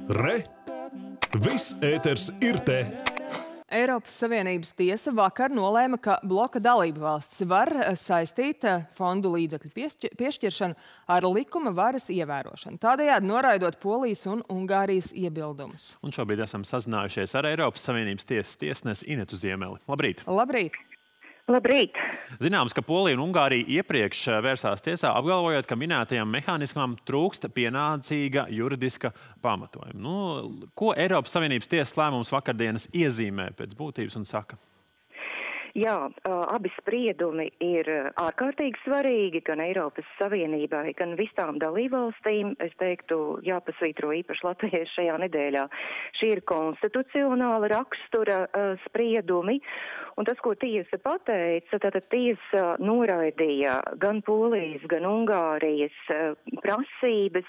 Re! Viss ēters ir te! Eiropas Savienības tiesa vakar nolēma, ka bloka dalībvalstis var saistīt fondu līdzekļu piešķiršanu ar likuma varas ievērošanu, tādējādi noraidot Polijas un Ungārijas iebildumus. Un šobrīd esam sazinājušies ar Eiropas Savienības tiesas tiesnesi Inetu Ziemeli. Labrīt! Labrīt! Labrīt! Zināms, ka Polija un Ungārija iepriekš vērsās tiesā, apgalvojot, ka minētajam mehānismam trūkst pienācīga juridiska pamatojuma. Ko Eiropas Savienības tiesas lēmums vakardienas iezīmē pēc būtības un saka? Jā, abi spriedumi ir ārkārtīgi svarīgi gan Eiropas Savienībai, gan visām dalībvalstīm. Es teiktu, jāpasvītro īpaši Latvijai šajā nedēļā. Šie ir konstitucionāla rakstura spriedumi. Un tas, ko tiesa pateica, tātad tiesa noraidīja gan Polijas, gan Ungārijas prasības,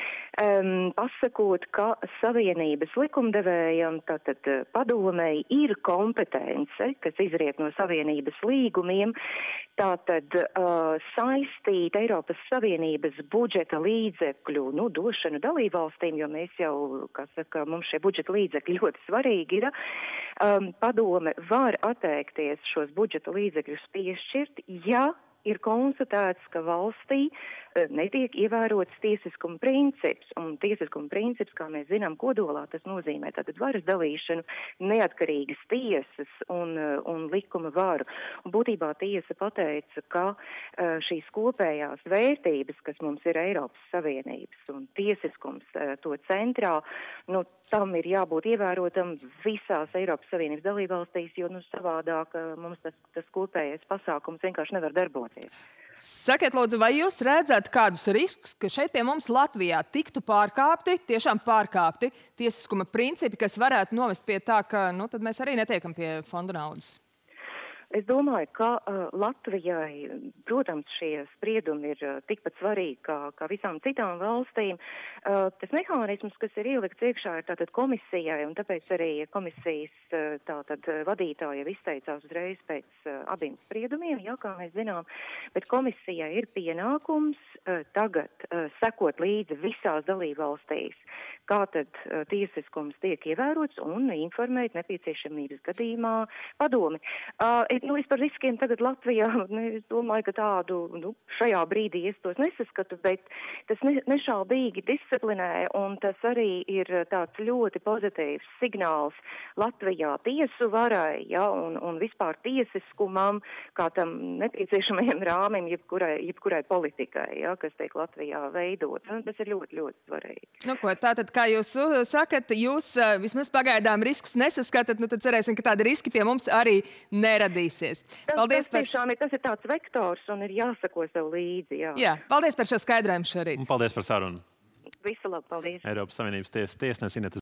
pasakot, ka Savienības likumdevējam, tātad padomei, ir kompetence, kas izriet no Savienības līgumiem, tātad saistīt Eiropas Savienības budžeta līdzekļu došanu dalībvalstīm, jo mēs jau, kā saka, mums šie budžeta līdzekļi ļoti svarīgi ir. Padome var atteikties šos budžeta līdzekļus piešķirt, ja ir konstatēts, ka valstī netiek ievērots tiesiskuma princips. Un tiesiskuma princips, kā mēs zinām, kodolā tas nozīmē tātad varas dalīšanu, neatkarīgas tiesas un likuma varu. Un būtībā tiesa pateica, ka šīs kopējās vērtības, kas mums ir Eiropas Savienības un tiesiskums to centrā, tam ir jābūt ievērotam visās Eiropas Savienības dalībvalstīs, jo savādāk mums tas kopējais pasākums vienkārši nevar darboties. Sakiet, lūdzu, vai jūs redzat kādus riskus, ka šeit pie mums Latvijā tiktu tiešām pārkāpti tiesiskuma principi, kas varētu novest pie tā, ka tad mēs arī netiekam pie fonda naudas? Es domāju, ka Latvijai, protams, šie spriedumi ir tikpat svarīgi kā visām citām valstīm. Tas mehānisms, kas ir ielikts iekšā, ir tātad komisijai, un tāpēc arī komisijas tātad vadītāja izteicās uzreiz pēc abiem spriedumiem, kā mēs zinām, bet komisijai ir pienākums tagad sekot līdzi visās dalībvalstīs, kā tad tiesiskums tiek ievērots un informēt nepieciešamības gadījumā padomi. Es par riskiem tagad Latvijā, es domāju, ka tādu šajā brīdī es tos nesaskatu, bet tas nešaubīgi disciplinē, un tas arī ir tāds ļoti pozitīvs signāls Latvijā tiesu varai, un vispār tiesiskumam, kā tam nepieciešamajiem rāmim jebkurai politikai, kas tiek Latvijā veidot. Tas ir ļoti, ļoti svarīgi. Tātad, kā jūs sakat, jūs vismaz pagaidām riskus nesaskatat, tad cerēsim, ka tādi riski pie mums arī neradīsies. Tas ir tāds vektors un ir jāsako sev līdzi. Jā, paldies par šo skaidrojumu šorīt. Un paldies par sarunu. Visu labu, paldies. Eiropas Savienības tiesnes Inetu